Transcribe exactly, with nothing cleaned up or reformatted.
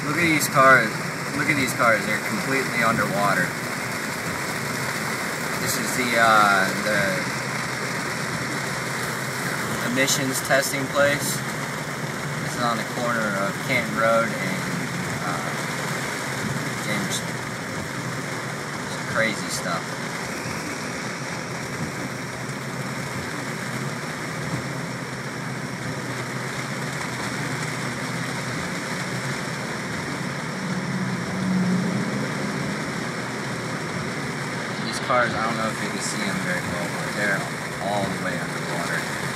Look at these cars. Look at these cars. They're completely underwater. This is the uh, the emissions testing place. This is on the corner of Canton Road and uh, Jamerson. Some crazy stuff. These cars, I don't know if you can see them very well, but they're all the way underwater.